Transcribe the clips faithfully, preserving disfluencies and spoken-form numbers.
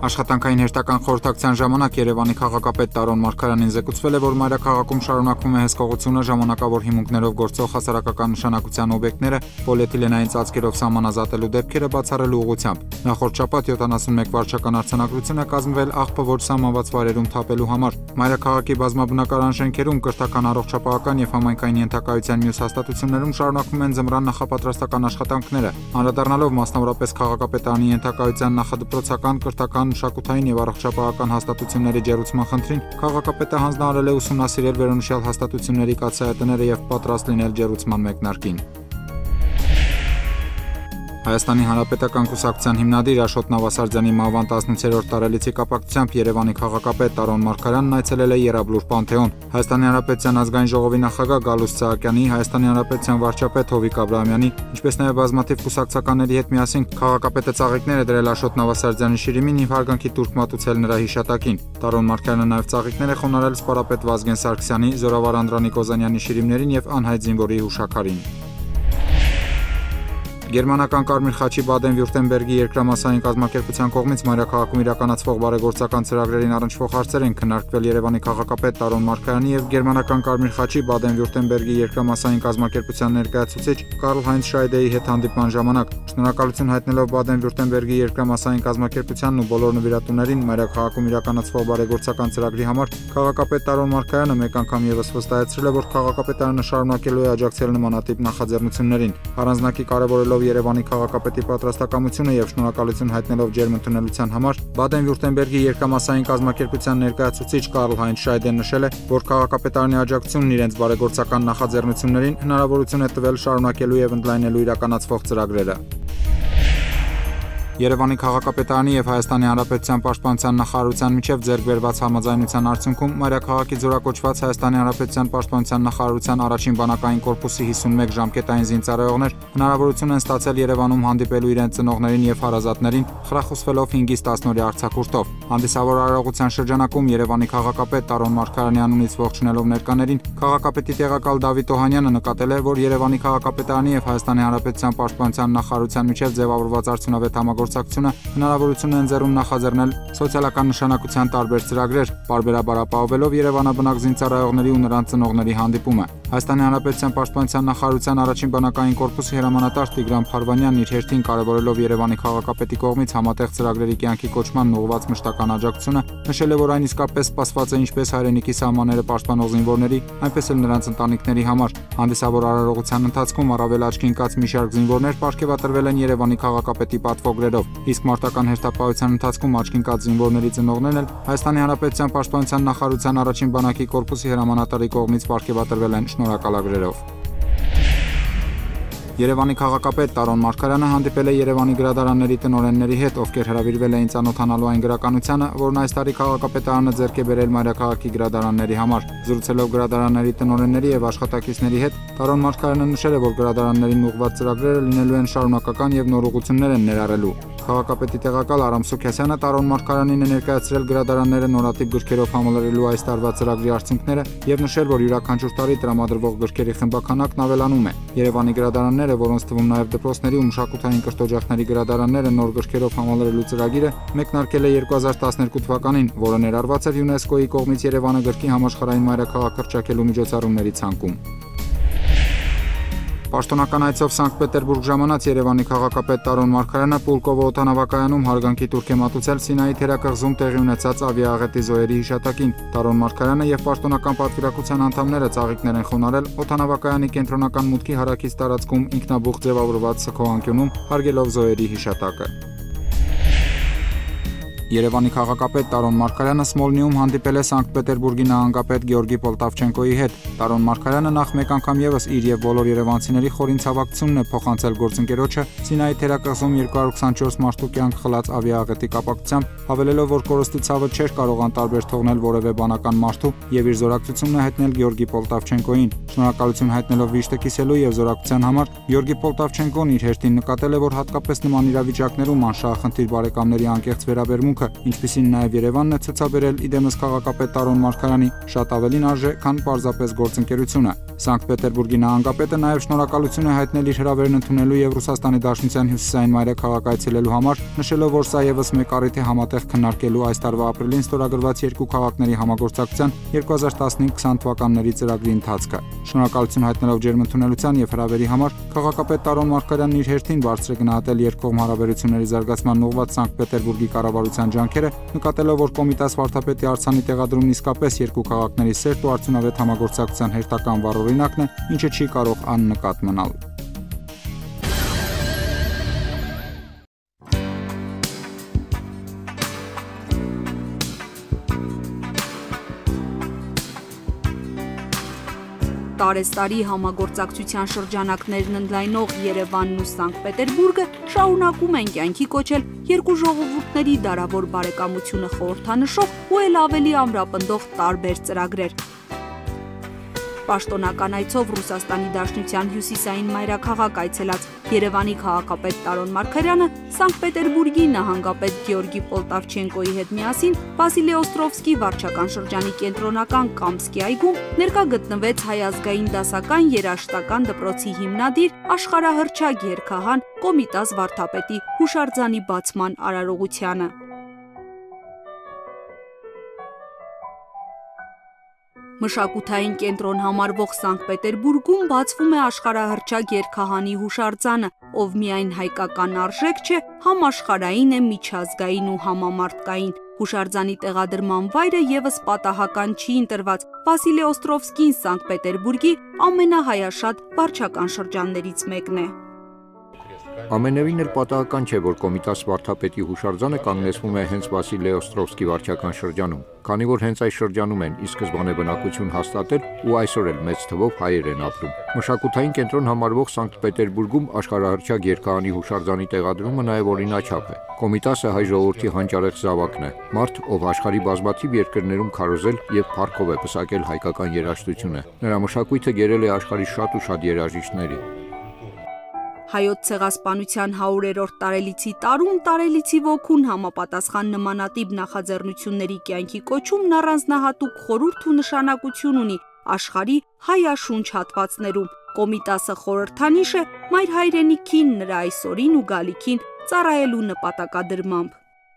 Աշխատանքային հերթական խորհրդակցության ժամանակ Երևանի քաղաքապետ Տարոն Մարգարյանին զեկուցվել է, որ մայրաքաղաքում շարունակվում է հսկողությունը ժամանակավոր հիմունքներով գործող հասարակական նշանակության օբյեկտները պոլիէթիլենային ծածկերով սահմանազատելու դեպքերը բացառելու ուղղությամբ։ Նախորդ շաբաթ յոթանասունմեկ վարչական արձանագրություն է կազմվել աղբը ոչ սահմանված վայրերում թափելու համար։ Մայրաքաղաքի բազմաբնակարան շենքերում, կրթական, առողջապահական եւ համայնքային ենթակայության մյուս հաստատություններում շարունակվում են ձմռան նախապատրաստական աշխատանքները։ Անդրադառնալով մասնավորապես քաղաքապետարանի ենթակայության նախադպրոցական, կրթական, մշակութային եւ առողջապահական հաստատությունների ջերուցման խնդրին, քաղաքապետը հանձնարարել է ուսումնասիրել վերոնշյալ հաստատությունների կաթսայատները եւ պատրաստ լինել ջերուցման մեկնարկին։ Հայաստանի Հանրապետական կուսակցության հիմնադիր Աշոտ Նավասարդյանի մահվան տասնութերորդ տարելիցի կապակցությամբ Երևանի քաղաքապետ Տարոն Մարգարյանն այցելել է Եռաբլուր Պանթեոն։ Հայաստանի Հանրապետության ազգային ժողովի նախագահ Գալուստ Սահակյանի, Հայաստանի Հանրապետության վարչապետ Հովիկ Աբրահամյանի, ինչպես նաև բազմաթիվ կուսակցականների հետ միասին քաղաքապետը ծաղիկներ է դրել Աշոտ Նավասարդյանի շիրիմին եւ հարգանքի տուրք մատուցել նրա հիշատակին։ Տարոն Մարգարյանը նաև ծաղիկներ է խոնարհել սպորապետ Վազգեն Սարգսյանի, զորավար Անդրանիկ Օզանյանի շիրիմներին եւ անհայտ զինվորի հուշաքարին։ Գերմանական Կարմիր խաչի Բադեն-Վյուրտեմբերգի երկրամասային կազմակերպության կողմից մայրաքաղաքում իրականացվող բարեգործական ծրագրերին առնչվող հարցեր են քննարկվել Երևանի քաղաքապետ Տարոն Մարգարյանի եւ Գերմանական Կարմիր խաչի Բադեն-Վյուրտեմբերգի երկրամասային կազմակերպության ներկայացուցիչ Կարլ Հայնց Շրայդեի հետ հանդիպման ժամանակ։ Շնորհակալություն հայտնելով Բադեն-Վյուրտեմբերգի երկրամասային կազմակերպությանն ու բոլոր նվիրատուներին մայրաքաղաքում իրականացվող բարեգործական ծրագրի համար, քաղաքապետ Տարոն Մարգարյանը մեկ անգամ եւս վստահեցրել է, որ քաղաքապետարանը շարունակելու է աջակցել նմանատիպ նախաձեռնություններին, առանձնակի կարևորելով Երևանի քաղաքապետի պատրաստակամությունը եւ շնորհակալություն հայտնելով ջերմ ընդունելության համար, Բադեն-Վյուրտեմբերգի երկրամասային կազմակերպության ներկայացուցիչ Կարլ Հայնց Շրայդեն նշել է, որ քաղաքապետարանի աջակցությունն իրենց բարեգործական նախաձեռնություններին հնարավորություն է տվել շարունակելու եւ ընդլայնելու իրականացվող ծրագրերը։ Երևանի քաղաքապետարանի եւ Հայաստանի Հանրապետության պաշտպանության նախարարության միջև ձեռք բերված համաձայնության արդյունքում մայրաքաղաքի զորակոչված Հայաստանի Հանրապետության պաշտպանության նախարարության առաջին բանակային կորպուսի հիսունմեկ ժամկետային զինծառայողներ հնարավորություն են ստացել Երևանում հանդիպելու իրենց ծնողներին եւ հարազատներին, խրախուսվելով հինգից տասնօրյա արձակուրդով։ Հանդիսավոր արարողության շրջանակում Երևանի քաղաքապետ Տարոն Մարգարյանի անունից ողջունելով ներկաներին, քաղաքապետի տեղակալ Դավիթ Օհանյանը նկատել է, որ Երևանի քաղաքապետարանի եւ Հայաստանի Հանրապետության պաշտպանության նախարարության միջև ձևավորված արդյունավետ համագործակցությունը հնարավորություն է ընձեռում նախաձեռնել սոցիալական նշանակության տարբեր ծրագրեր, պարբերաբար ապահովելով Երևանաբնակ զինծառայողների ու նրանց ծնողների հանդիպումը։ Հայաստանի Հանրապետության պաշտպանության նախարարության առաջին բանակային կորպուսի հրամանատար Տիգրան Փարվանյանն իր հերթին կարևորելով Երևանի քաղաքապետի կողմից համատեղ ծրագրերի կյանքի կոչմանն ուղղված մշտական աջակցությունը, նշել է, որ այն իսկապես սպասված է ինչպես հայրենիքի սահմանները պաշտպանող զինվորների, այնպես էլ նրանց ընտանիքների համար։ Հանդիսավոր արարողության ընթացքում առավել աչքի ընկած մի շարք զինվորներ պարգևատրվել են Երևանի քաղաքապետի պատվոգրերով, իսկ մարտական հերթապահության ընթացքում աչքի ընկած զինվորների ծնողներն էլ Հայաստանի Հանրապետության պաշտպանության նախարարության առաջին բանակի կորպուսի հրամանատարի կողմից պարգևատրվել են շնորհակալագրերով։ Երևանի քաղաքապետ Տարոն Մարգարյանը հանդիպել է Երևանի գրադարանների տնօրենների հետ, ովքեր հրավիրվել էին ծանոթանալու այն գրականությանը, որն այս տարի քաղաքապետարանը ձեռք է բերել մայրաքաղաքի գրադարանների համար։ Զրուցելով գրադարանների տնօրենների եւ աշխատակիցների հետ, Տարոն Մարգարյանը նշել է, որ գրադարաններին ուղղված ծրագրերը լինելու են շարունակական եւ նոր ուղղություններ են ներառելու։ Քաղաքապետի տեղակալ Արամ Սուքիասյանը Տարոն Մարգարյանին է ներկայացրել գրադարանները նորատիպ գրքերով համալրելու այս տարվա ծրագրի արդյունքները եւ նշել, որ յուրաքանչյուր տարի տրամադրվող գրքերի խմբաքանակն ավելանում է։ Երևանի գրադարանները, որոնց թվում նաև դպրոցների ու մշակութային կրթօջախների գրադարանները նոր գրքերով համալրելու ծրագիրը մեկնարկել է երկու հազար տասներկու թվականին, որը ներառված էր ՅՈՒՆԵՍԿՕ-ի կողմից Երևանը գրքի համաշխարհային մայրաքաղաք հռչակելու միջոցառումների ցանկում։ Պաշտոնական այցով Սանկտ Պետերբուրգ ժամանած Երևանի քաղաքապետ Տարոն Մարգարյանը Պուլկովո օդանավակայանում հարգանքի տուրք է մատուցել Սինայի թերակղզում տեղի ունեցած ավիաաղետի զոհերի հիշատակին։ Տարոն Մարգարյանը եւ պաշտոնական պատվիրակության անդամները ծաղիկներ են խոնարհել օդանավակայանի կենտրոնական մուտքի հարակից տարածքում ինքնաբուխ ձևավորված սքոանկյունում, հարգելով զոհերի հիշատակը։ Երևանի քաղաքապետ Տարոն Մարգարյանը Սմոլնիում հանդիպել է Սանկտ Պետերբուրգի նահանգապետ Գեորգի Պոլտավչենկոյի հետ։ Տարոն Մարգարյանը նախ մեկ անգամ եւս իր եւ բոլոր երևանցիների խորին ցավակցությունն է փոխանցել գործընկերոջը Սինայի թերակղզում երկու հարյուր ութանչորս մարդու կյանք խլած ավիաաղետի կապակցությամբ, հավելելով, որ կորստի ցավը չէր կարող անտարբեր թողնել որևէ բանական մարդու եւ իր զորակցությունն է հայտնել Գեորգի Պոլտավչենկոյին։ Շնորհակալություն հայտնելով վիշտը կիսելու եւ զորակցության համար, Գեորգի Պոլտավչենկոն իր հերթին նկատել է, որ հատկապես նման իրավիճակներում անշահախնդիր բարեկամների անկեղծ վերաբերմունքը ցուցահանդեսանմունքը, ինչպիսին նաև Երևանն է ցուցաբերել իդեմս քաղաքապետ Տարոն Մարգարյանի, շատ ավելին արժե, քան պարզապես գործընկերությունը։ Սանկտ Պետերբուրգի նահանգապետը նաև շնորհակալություն է հայտնել իր հրավերն ընդունելու եւ Ռուսաստանի Դաշնության հյուսիսային մայրաքաղաք այցելելու համար, նշելով, որ սա եւս մեկ առիթ է համատեղ քննարկելու այս տարվա ապրիլին ստորագրված երկու քաղաքների համագործակցության երկու հազար տասնհինգ քսան թվականների ծրագրի ընթացքը։ Շնորհակալություն հայտնելով ջերմընդունելության եւ հրավերի համար, քաղաքապետ Տարոն Մարգարյանն իր հերթին բարձր է գնահատել երկկողմ հարաբերությունների զարգացման ուղղված Սանկտ Պետերբուրգի կառավարության ջանքերը, նկատելով, որ Կոմիտաս վարդապետի արձանի տեղադրումն իսկապես երկու քաղաքների սերտ ու արդյունավետ համագործակցության հերթական վառօրինակն է, ինչը չի կարող աննկատ մնալ։ Տարեստարի համագործակցության շրջանակներն ընդլայնող Երևանն ու Սանկտ Պետերբուրգը շարունակում են կյանքի կոչել երկու ժողովուրդների դարավոր բարեկամությունը խորհրդանշող ու էլ ավելի ամրապնդող տարբեր ծրագրեր։ Պաշտոնական այցով Ռուսաստանի Դաշնության հյուսիսային մայրաքաղաք այցելած Երևանի քաղաքապետ Տարոն Մարգարյանը Սանկտ Պետերբուրգի նահանգապետ Գեորգի Պոլտավչենկոյի հետ միասին Վասիլի Օստրովսկի վարչական շրջանի կենտրոնական Կամսկի այգում ներկա գտնվեց Հայ ազգային դասական երաժշտական դպրոցի հիմնադիր աշխարհահռչակ երգահան Կոմիտաս վարդապետի հուշարձանի բացման արարողությանը։ Մշակութային կենտրոն համարվող Սանկտ Պետերբուրգում բացվում է աշխարհահռչակ երգահանի հուշարձանը, ով միայն հայկական արժեք չէ, համաշխարհային է, միջազգային ու համամարտկային։ Հուշարձանի տեղադրման վայրը եւս պատահական չի ընտրված։ Վասիլի Օստրովսկին Սանկտ Պետերբուրգի ամենահայաշատ վարչական շրջաններից մեկն է։ Ամենևին էլ պատահական չէ, որ Կոմիտաս վարդապետի հուշարձանը կանգնեցվում է հենց Վասիլի Օստրովսկի վարչական շրջանում, քանի որ հենց այս շրջանում են ի սկզբանե բնակություն հաստատել ու այսօր էլ մեծ թվով հայեր են ապրում։ Մշակութային կենտրոն համարվող Սանկտ Պետերբուրգում աշխարհահռչակ երգահանի հուշարձանի տեղադրումը նաև օրինաչափ է։ Կոմիտասը հայ ժողովրդի հանճարեղ զավակն է, մարդ, ով աշխարհի բազմաթիվ երկրներում քարոզել եւ փառքով է պսակել հայկական երաժշտությունը։ Նրա մշակույթը գերել է աշխարհի շատ ու շատ երաժիշտների։ Հայոց ցեղասպանության հարյուրերորդ տարելիցի տարում տարելիցի ոգուն համապատասխան նմանատիպ նախաձեռնությունների կյանքի կոչումն առանձնահատուկ խորհուրդ ու նշանակություն ունի աշխարհի հայաշունչ հատվածներում։ Կոմիտասը խորհրդանիշ է մայր հայրենիքին, նրա այսօրին ու գալիքին ծառայելու նպատակադրմամբ։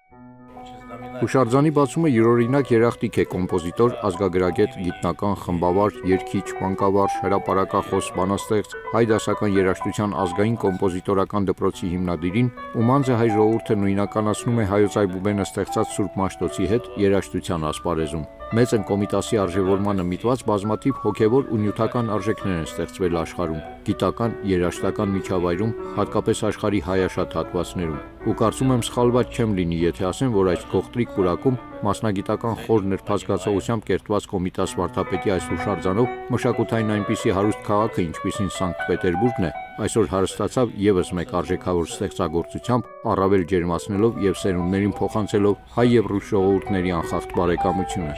Հուշարձանի բացումը յուրօրինակ երախտիկ է կոմպոզիտոր, ազգագրագետ, գիտնական, խմբավար, երգիչ, մանկավարժ, հրապարակախոս, բանաստեղծ, հայ դասական երաժշտության ազգային կոմպոզիտորական դպրոցի հիմնադիրին, ում անձը հայ ժողովուրդը նույնականացնում է հայոց այբուբենը ստեղծած Սուրբ Մաշտոցի հետ երաժշտության ասպարեզում։ Մեծ են Կոմիտասի արժևորմանը միտված բազմաթիվ հոգևոր ու նյութական արժեքներ են ստեղծվել աշխարհում, գիտական, երաժշտական միջավայրում, հատկապես աշխարհի հայաշատ հատվածներում։ Ու կարծում եմ սխալված չեմ լինի, եթե ասեմ, որ այս գողտրիկ պուրակում մասնագիտական խոր նրբազգացողությամբ կերտված Կոմիտաս վարդապետի այս հուշարձանով մշակութային այնպիսի հարուստ քաղաքը, ինչպիսին Սանկտ Պետերբուրգն է, այսօր հարստացավ եւս մեկ արժեքավոր ստեղծագործությամբ, առավել ջերմացնելով եւ սերունդներին փոխանցելով հայ եւ ռուս ժողովուրդների անխախտ բարեկամությունը։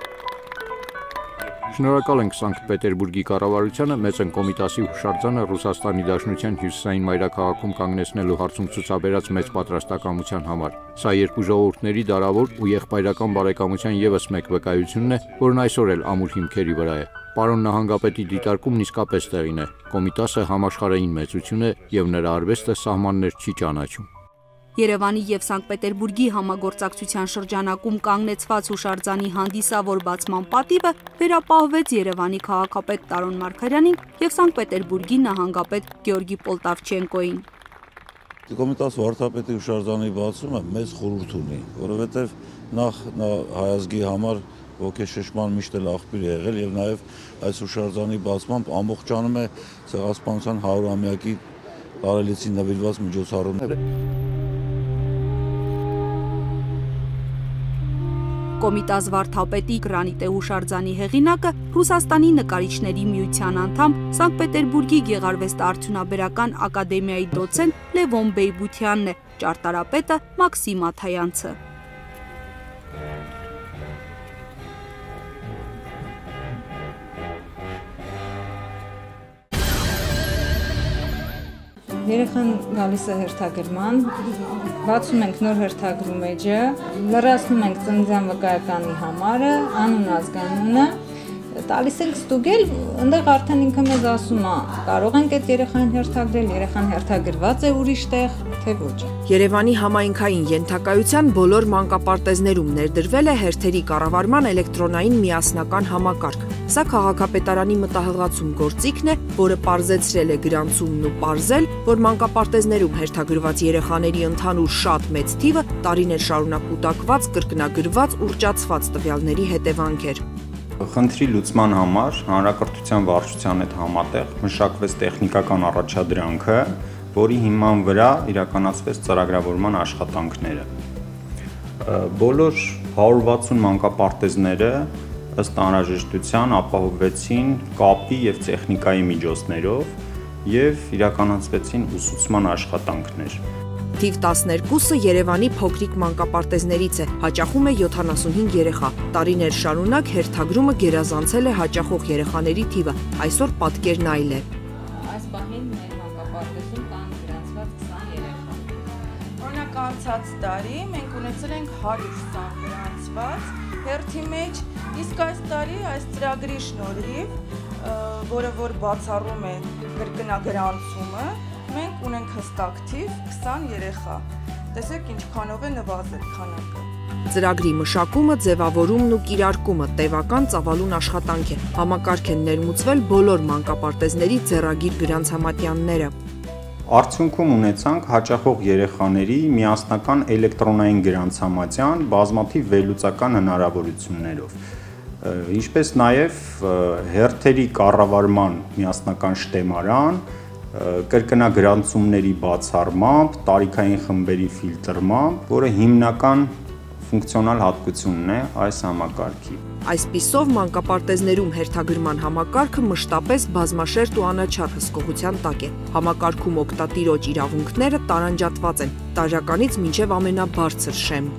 Շնորհակալ ենք Սանկտ Պետերբուրգի կառավարությանը մեծ են Կոմիտասի հուշարձանը Ռուսաստանի Դաշնության հյուսիսային մայրաքաղաքում կանգնեցնելու հարցում ցուցաբերած մեծ պատրաստակամության համար։ Սա երկու ժողովուրդների դարավոր ու եղբայրական բարեկամության եւս մեկ վկայությունն է, որն այսօր էլ ամուր հիմքերի վրա է։ Պարոն նահանգապետի դիտարկումն իսկապես տեղին է։ Կոմիտասը համաշխարհային մեծություն է եւ նրա արվեստը սահմաններ չի ճանաչում։ Երևանի եւ Սանկտ Պետերբուրգի համագործակցության շրջանակում կանգնեցված հուշարձանի հանդիսավոր բացման պատիվը վերապահվեց Երևանի քաղաքապետ Տարոն Մարգարյանին եւ Սանկտ Պետերբուրգի նահանգապետ Գեորգի Պոլտավչենկոյին։ Կոմիտաս վարդապետի հուշարձանի բացումը մեծ խորհուրդ ունի, որովհետեւ նախ նա հայազգի համար ոգեշնչման միշտ էլ աղբյուր է եղել եւ նաեւ այս հուշարձանի բացմամբ ամբողջանում է ցեղասպանության հարյուրամյակի տարելիցին նվիրված միջոցառումները։ Կոմիտաս վարդապետի գրանիտե հուշարձանի հեղինակը Ռուսաստանի նկարիչների միության անդամ Սանկտ Պետերբուրգի գեղարվեստաարդյունաբերական ակադեմիայի դոցենտ Լևոն Բեյբությանն է, ճարտարապետը Մաքսիմ Աթայանցը։ Երեխան գալիս է հերթագրման, բացում ենք նոր հերթագրում էջը, լրացնում ենք ծննդյան վկայականի համարը, անուն ազգանունը, տալիս ենք ստուգել, այնտեղ արդեն ինքը մեզ ասում է, կարող ենք այդ երեխային հերթագրել, երեխան հերթագրված է ուրիշ տեղ, թե ոչ։ Երևանի համայնքային ենթակայության բոլոր մանկապարտեզներում ներդրվել է հերթերի կառավարման էլեկտրոնային միասնական համակարգ։ Սա քաղաքապետարանի մտահղացում գործիքն է, որը պարզեցրել է գրանցումն ու պարզել, որ մանկապարտեզներում հերթագրված երեխաների ընդհանուր շատ մեծ թիվը տարիներ շարունակ կուտակված, կրկնագրված, ուռճացված տվյալների հետևանք էր։ Խնդրի լուծման համար հանրակրթության վարչության հետ համատեղ մշակվեց տեխնիկական առաջադրանքը, որի հիման վրա իրականացվեց ծրագրավորման աշխատանքները։ Բոլոր հարյուր վաթսուն մանկապարտեզները ըստ անհրաժեշտության ապահովվեցին կապի և տեխնիկայի միջոցներով և իրականացվեցին ուսուցման աշխատանքներ։ Թիվ տասներկուսը Երևանի փոքրիկ մանկապարտեզներից է, հաճախում է յոթանասունհինգ երեխա։ Տարիներ շարունակ հերթագրումը գերազանցել է հաճախող երեխաների թիվը, այսօր պատկերն այլ է։ Այս պահին մեր մանկապարտեզում կան գրանցված քսան երեխա։ Օրինակ անցած տարի մենք ունեցել ենք հարյուր քսան գրանցված հերթի մեջ, իսկ այս տարի այս ծրագրի շնորհիվ, որը որ բացառում է կրկնագրանցումը, մենք ունենք հստակ թիվ քսան երեխա։ Տեսեք ինչքանով է նվազել քանակը։ Ծրագրի մշակումը, ձևավորումն ու կիրարկումը տևական ծավալուն աշխատանք է։ Համակարգ են ներմուծվել բոլոր մանկապարտեզների ձեռագիր գրանցամատյանները։ Արդյունքում ունեցանք հաճախող երեխաների միասնական էլեկտրոնային գրանցամատյան բազմաթիվ վերլուծական հնարավորություններով, ինչպես նաև հերթերի կառավարման միասնական շտեմարան, կրկնագրանցումների բացառմամբ, տարիքային խմբերի ֆիլտրմամբ, որը հիմնական ֆունկցիոնալ հատկությունն է այս համակարգի։ Այսպիսով մանկապարտեզներում հերթագրման համակարգը մշտապես բազմաշերտ ու անաչառ հսկողության տակ է։ Համակարգում օգտատիրոջ իրավունքները տարանջատված են, տարրականից մինչև ամենաբարձր շեմ։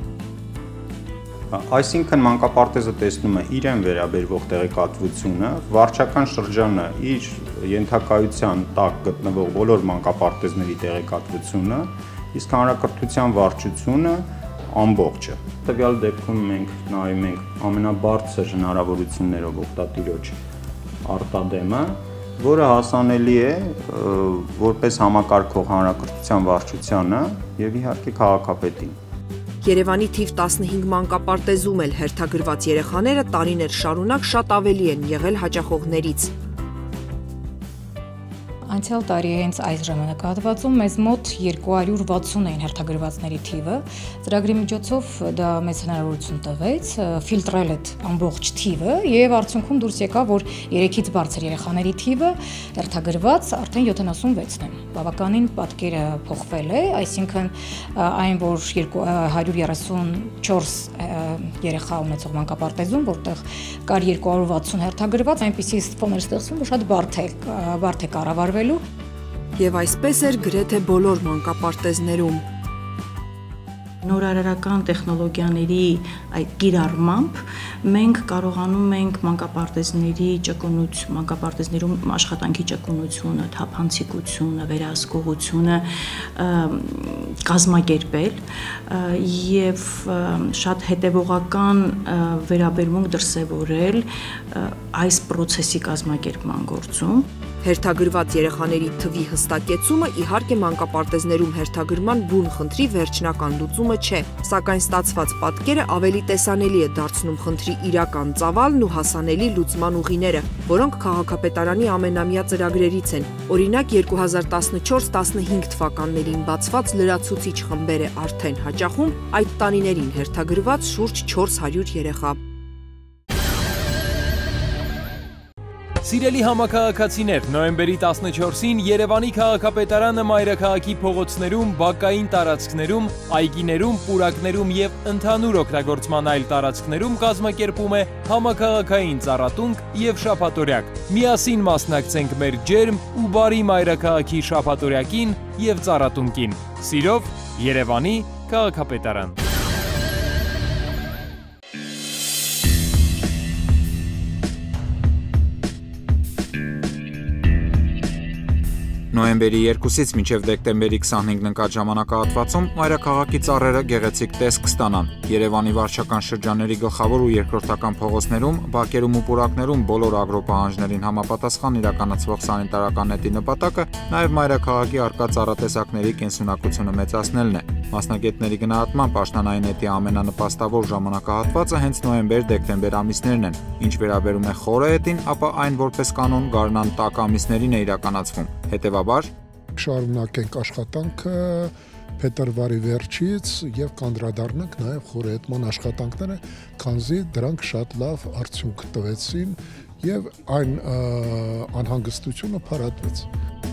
Այսինքն մանկապարտեզը տեսնում է իրեն վերաբերվող տեղեկատվությունը, վարչական շրջանը իր ենթակայության տակ գտնվող բոլոր մանկապարտեզների տեղեկատվությունը, իսկ հանրակրթության վարչությունը ամբողջը։ Տվյալ դեպքում մենք նայում ենք ամենաբարձր հնարավորություններով օգտատիրոջ արտադեմը, որը հասանելի է որպես համակարգող հանրակրթության վարչությանը և իհարկե քաղաքապետին։ Երևանի թիվ տասնհինգ մանկապարտեզում էլ հերթագրված երեխաները տարիներ շարունակ շատ ավելի են եղել հաճախողներից։ Անցյալ տարի հենց այս ժամանակահատվածում մեզ մոտ երկու հարյուր վաթսուն էին հերթագրվածների թիվը։ Ծրագրի միջոցով դա մեծ հնարավորություն տվեց ֆիլտրել այդ ամբողջ թիվը եւ արդյունքում դուրս եկավ, որ երեքից բարձր երեխաների թիվը հերթագրված արդեն յոթանասունվեցն է։ Բավականին պատկերը փոխվել է, այսինքն այն, որ հարյուր երեսունչորս երեխա ունեցող մանկապարտեզում, որտեղ կար երկու հարյուր վաթսուն հերթագրված, այնպիսի ֆոն էր ստեղծվում, որ շատ բարդ է բարդ է կառավարվելու։ Եվ այսպես էր գրեթե բոլոր մանկապարտեզներում։ Նորարարական տեխնոլոգիաների այդ կիրառմամբ մենք կարողանում ենք մանկապարտեզների ճկունություն, մանկապարտեզներում աշխատանքի ճկունությունը, թափանցիկությունը, վերահսկողությունը կազմակերպել եւ շատ հետեւողական վերաբերմունք դրսեւորել այս process-ի կազմակերպման գործում։ Հերթագրված երեխաների թվի հստակեցումը իհարկե մանկապարտեզներում հերթագրման բուն խնդրի վերջնական լուծումը չէ, սակայն ստացված պատկերը ավելի տեսանելի է դարձնում խնդրի իրական ծավալն ու հասանելի լուծման ուղիները, որոնք քաղաքապետարանի ամենամյա ծրագրերից են։ Օրինակ երկու հազար տասնչորս տասնհինգ թվականներին բացված լրացուցիչ խմբեր է արդեն հաճախում, այդ տարիներին հերթագրված շուրջ չորս հարյուր երեխա։ Սիրելի համաքաղաքացիներ, նոյեմբերի տասնչորսին Երևանի քաղաքապետարանը մայրաքաղաքի փողոցներում, բակային տարածքներում, այգիներում, պուրակներում և ընդհանուր օգտագործման այլ տարածքներում կազմակերպում է համաքաղաքային ծառատունկ և շաբաթօրյակ։ Միասին մասնակցենք մեր ջերմ ու բարի մայրաքաղաքի շաբաթօրյակին և ծառատունկին։ Սիրով, Երևանի քաղաքապետարան։ Նոյեմբերի երկուսից մինչև դեկտեմբերի քսանհինգն ընկած ժամանակահատվածում մայրաքաղաքի ծառերը գեղեցիկ տեսք կստանան։ Երևանի վարչական շրջանների գլխավոր ու երկրորդական փողոցներում, բակերում ու պուրակներում բոլոր ագրոպահանջներին համապատասխան իրականացվող սանիտարական նետի նպատակը նաև մայրաքաղաքի առկա ծառատեսակների կենսունակությունը մեծացնելն է։ Մասնագետների գնահատմամբ աշնանային նետի ամենանպաստավոր ժամանակահատվածը հենց նոյեմբեր-դեկտեմբեր ամիսներն են։ Ինչ վերաբերում է խորը հետին, ապա այն որպես կանոն գարնան տաք ամիսներին է իրականացվում։ Հետևաբար շարունակենք աշխատանքը փետրվարի վերջից եւ կանդրադառնանք նաեւ խորհրդման աշխատանքները, քանզի դրանք շատ լավ արդյունք տվեցին եւ այն անհանգստությունը փարատվեց։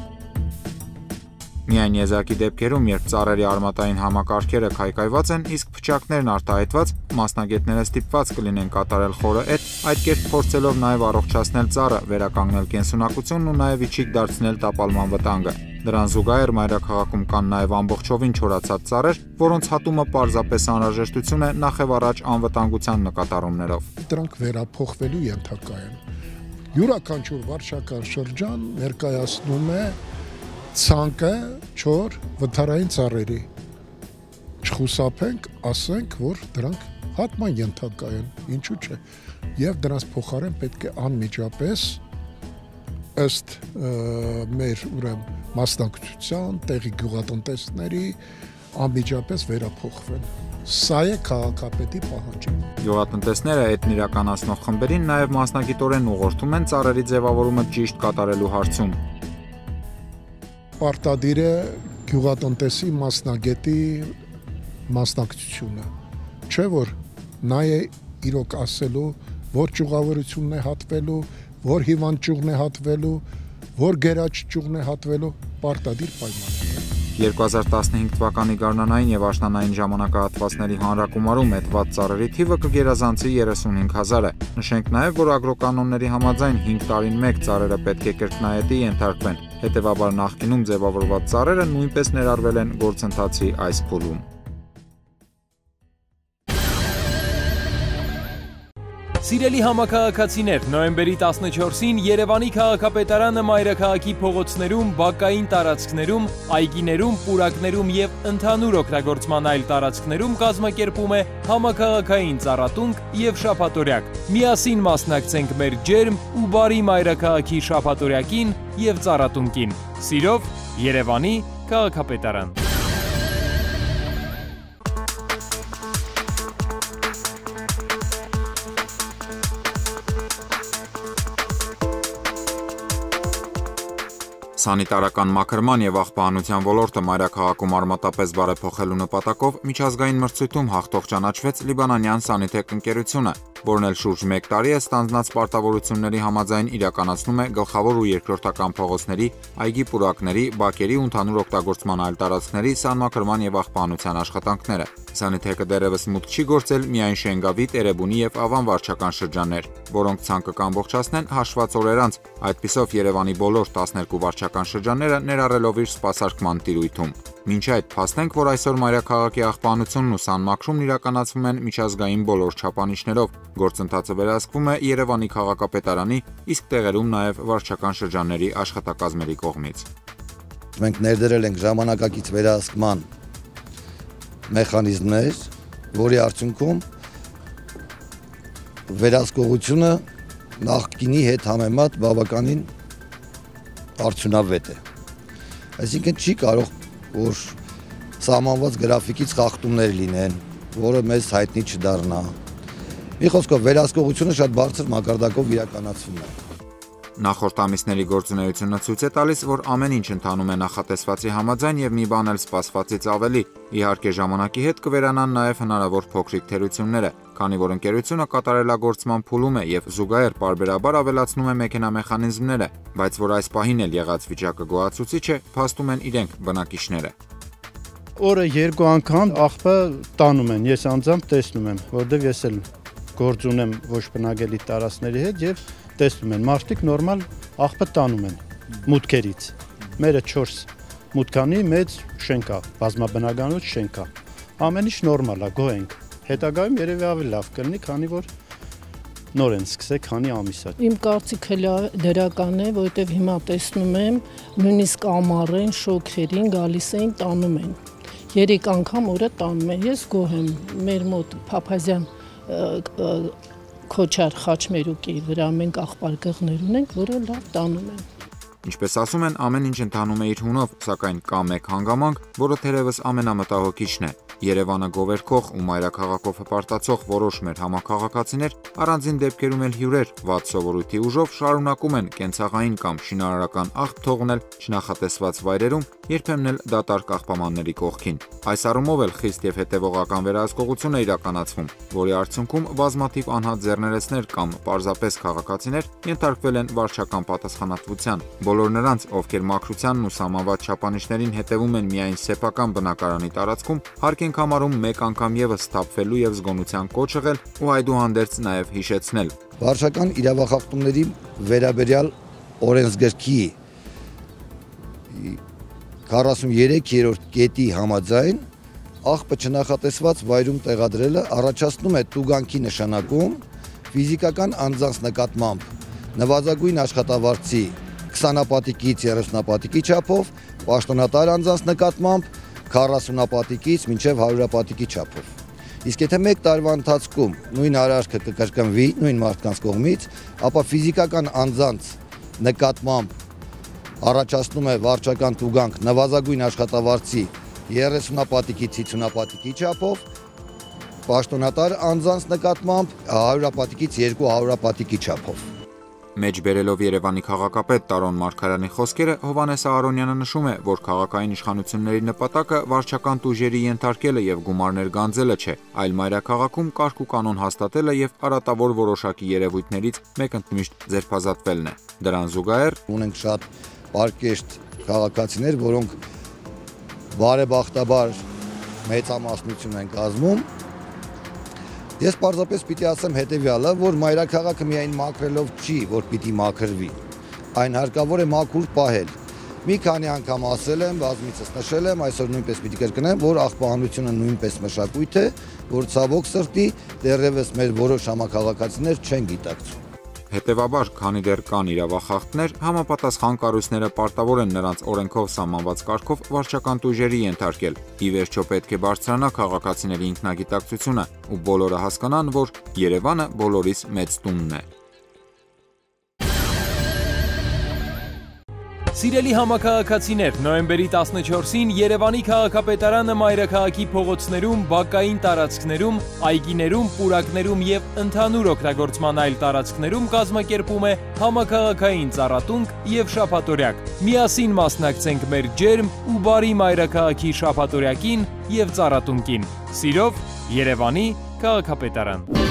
Միայն եզակի դեպքերում, երբ ծառերի արմատային համակարգերը քայքայված են, իսկ փչակներն արտահայտված, մասնագետները ստիպված կլինեն կատարել խորը էդ, այդ կերպ փորձելով նաև առողջացնել ծառը, վերականգնել կենսունակությունն ու նաև իջիկ դարձնել տապալման վտանգը։ Դրան զուգահեռ մայրաքաղաքում կան նաև ամբողջովին չորացած ծառեր, որոնց հատումը պարզապես անհրաժեշտություն է նախևառաջ անվտանգության նկատառումներով։ Դրանք վերափոխվելու ենթակա են։ Յուրաքանչյուր վարչական շրջան ներկայացնում է ցանկը չոր վթարային ծառերի չխուսափենք, ասենք, որ դրանք հատման ենթակա են, ինչու՞ չէ, եւ դրանց փոխարեն պետք է անմիջապես ըստ մեր ուրեմն մասնակցության, տեղի գյուղատնտեսների անմիջապես վերափոխվեն։ Սա է քաղաքապետի պահանջը։ Գյուղատնտեսները էդն իրականացնող խմբերին նաև մասնագիտորեն ուղղորդում են ծառերի ձևավորումը ճիշտ կատարելու հարցում։ Պարտադիր է գյուղատնտեսի մասնագետի մասնակցությունը, չէ որ նա է իրոք ասելու, որ ճյուղավորությունն է հատվելու, որ հիվանդ ճյուղն է հատվելու, որ գերաճ ճյուղն է հատվելու, պարտադիր պայման է։ երկու հազար տասնհինգ թվականի գարնանային եւ աշնանային ժամանակահատվածների հանրակումարում հետված ծառերի թիվը կգերազանցի երեսունհինգ հազարը։ Նշենք նաեւ, որ ագրոկանոնների համաձայն հինգ տարին մեկ ծառերը պետք է կրկնահետի ենթարկվեն։ Հետևաբար նախկինում ձևավորված ծառերը նույնպես ներառվել են գործընթացի այս փուլում։ Սիրելի համակարգացիներ, նոյեմբերի տասնչորսին Երևանի քաղաքապետարանը մայրաքաղաքի փողոցներում, բակային տարածքներում, այգիներում, պուրակներում եւ ընդհանուր օգտագործման այլ տարածքներում կազմակերպում է համակարգային ծառատունկ եւ շաբաթօրյակ։ Միասին մասնակցենք մեր ջերմ ու բարի մայրաքաղաքի շաբաթօրյակին եւ ծառատունկին։ Սիրով, Երևանի քաղաքապետարան։ Սանիտարական մաքրման եւ աղբահանության ոլորտը մայրաքաղաքում արմատապես բարեփոխելու նպատակով միջազգային մրցույթում հաղթող ճանաչվեց լիբանանյան Sanitec ընկերությունը, որն էլ շուրջ մեկ տարի է ստանձնած պարտավորությունների համաձայն իրականացնում է գլխավոր ու երկրորդական փողոցների, այգի պուրակների, բակերի ու ընդհանուր օգտագործման այլ տարածքների սանմաքրման եւ աղբահանության աշխատանքները։ Sanitec-ը դեռևս մուտք չի գործել միայն Շենգավիթ, Էրեբունի եւ Ավան վարչական շրջաններ, որոնք ցանկը կամբողջացնեն հաշված օրեր անց, այդպիսով Երևանի բոլոր տասներկու վարչական շրջանները ներառելով իր սպասարկման տիրույթում։ Մինչ այդ փաստենք, որ այսօր մայրաքաղաքի աղբահանությունն ու սանմաքրումն իրականացվում են միջազգային բոլոր չափանիշներով։ Գործընթացը վերահսկվում է Երևանի քաղաքապետարանի, իսկ տեղերում նաև վարչական շրջանների աշխատակազմերի կողմից։ Մենք ներդրել ենք ժամանակակից վերահսկման մեխանիզմներ, որի արդյունքում վերահսկողությունը նախկինի հետ համեմատ բավականին արդյունավետ է։ Այսինքն չի կարող որ սահմանված գրաֆիկից խախտումներ լինեն, որը մեզ հայտնի չդառնա։ Մի խոսքով վերահսկողությունը շատ բարձր մակարդակով իրականացվում է։ Նախորդ ամիսների գործունեությունը ցույց է տալիս, որ ամեն ինչ ընթանում է նախատեսվածի համաձայն եւ մի բան էլ սպասվածից ավելի։ Իհարկե ժամանակի հետ կվերանան նաեւ հնարավոր փոքրիկ թերությունները, քանի որ ընկերությունը կատարելագործման փուլում է եւ զուգահեռ պարբերաբար ավելացնում է մեքենամեխանիզմները, բայց որ այս պահին էլ եղած վիճակը գոհացուցիչ է, փաստում են իրենք բնակիչները։ Օրը երկու անգամ աղբը տանում են, ես անձամբ տեսնում եմ, որովհետեւ ես էլ գործ ունեմ ոչ բնակելի տարածքների հետ եւ տեսնում են, մարդիկ նորմալ աղբը տանում են մուտքերից։ Մերը չորս մուտքանի մեծ շենք է, բազմաբնականոց շենք է։ Ամեն ինչ նորմալ է, գոհ ենք։ Հետագայում երևի ավելի լավ կլինի, քանի որ նոր են սկսել, քանի ամիս է։ Իմ կարծիքը դրական է, որովհետև հիմա տեսնում եմ, նույնիսկ ամառեն, շոգերին գալիս էին, տանում են։ Երեք անգամ օրը տանում են։ Ես գոհ եմ, մեր մոտ Փափազյան Քոչար Խաչմերուկի վրա մենք աղբար գղներ ունենք, որը լավ տանում են։ Ինչպես ասում են, ամեն ինչ ընթանում է իր հունով, սակայն կա մեկ հանգամանք, որը թերևս ամենամտահոգիչն է։ Երևանը գովերքող ու մայրաքաղաքով հպարտացող որոշ մեր համաքաղաքացիներ առանձին դեպքերում էլ հյուրեր վատ սովորույթի ուժով շարունակում են կենցաղային կամ շինարարական աղբ թողնել չնախատեսված վայրերում, երբեմն էլ դատարկ աղբամանների կողքին։ Այս առումով էլ խիստ եւ հետեւողական վերահսկողություն է իրականացվում, որի արդյունքում բազմաթիվ անհատ ձեռներեցներ կամ պարզապես քաղաքացիներ ենթարկվել են վարչական պատասխանատվության։ Բոլոր նրանց, ովքեր մաքրությանն ու սահմանված չափանիշներին հետևում են միայն սեփական բնակարանի տարածքում, հարկ ենք համարում մեկ անգամ եւս սթափվելու եւ զգոնության կոչ եղել ու այդուհանդերձ նաեւ հիշեցնել։ Վարչական իրավախախտումների վերաբերյալ օրենսգրքի քառասուններորդ կետի համաձայն աղբը չնախատեսված վայրում տեղադրելը առաջացնում է տուգանքի նշանակում ֆիզիկական անձանց նկատմամբ նվազագույն աշխատավարձի քսանապատիկից երեսունապատիկի չափով, պաշտոնատար անձանց նկատմամբ քառասունապատիկից մինչև հարյուրապատիկի չափով։ Իսկ եթե մեկ տարվա ընթացքում նույն արարքը կկրկնվի նույն մարդկանց կողմից, ապա ֆիզիկական անձանց նկատմամբ առաջացնում է վարչական տուգանք նվազագույն աշխատավարձի երեսունապատիկից հիսունապատիկի չափով, պաշտոնատար անձանց նկատմամբ հարյուրապատիկից երկու հարյուրապատիկի չափով։ Մեջ բերելով Երևանի քաղաքապետ Տարոն Մարգարյանի խոսքերը, Հովհաննես Ահարոնյանը նշում է, որ քաղաքային իշխանությունների նպատակը վարչական տուժերի ենթարկելը եւ գումարներ գանձելը չէ, այլ մայրաքաղաքում կարգ ու կանոն հաստատելը եւ արատավոր որոշակի երևույթներից մեկընդմիշտ ձերբազատվելն է։ Դրան զուգահեռ ունենք շատ պարկեշտ քաղաքացիներ, որոնք բարեբախտաբար մեծամասնություն են կազմում։ Ես պարզապես պիտի ասեմ հետևյալը, որ մայրաքաղաքը միայն մաքրելով չի, որ պիտի մաքրվի, այն հարկավոր է մաքուր պահել։ Մի քանի անգամ ասել եմ, բազմիցս նշել եմ, այսօր նույնպես պիտի կրկնեմ, որ աղբահանությունը նույնպես մշակույթ է, որ ցավոք սրտի դեռևս մեր որոշ համաքաղաքացիներ չեն գիտակցում։ Հետևաբար, քանի դեռ կան իրավախախտներ, համապատասխան կառույցները պարտավոր են նրանց օրենքով սահմանված կարգով վարչական տուժերի ենթարկել։ Ի վերջո պետք է բարձրանա քաղաքացիների ինքնագիտակցությունը ու բոլորը հասկանան, որ Երևանը բոլորիս մեծ տունն է։ Սիրելի համաքաղաքացիներ, նոյեմբերի տասնչորսին Երևանի քաղաքապետարանը մայրաքաղաքի փողոցներում, բակային տարածքներում, այգիներում, պուրակներում եւ ընդհանուր օգտագործման այլ տարածքներում կազմակերպում է համաքաղաքային ծառատունկ եւ շաբաթօրյակ։ Միասին մասնակցենք մեր ջերմ ու բարի մայրաքաղաքի շաբաթօրյակին եւ ծառատունկին։ Սիրով, Երևանի քաղաքապետարան։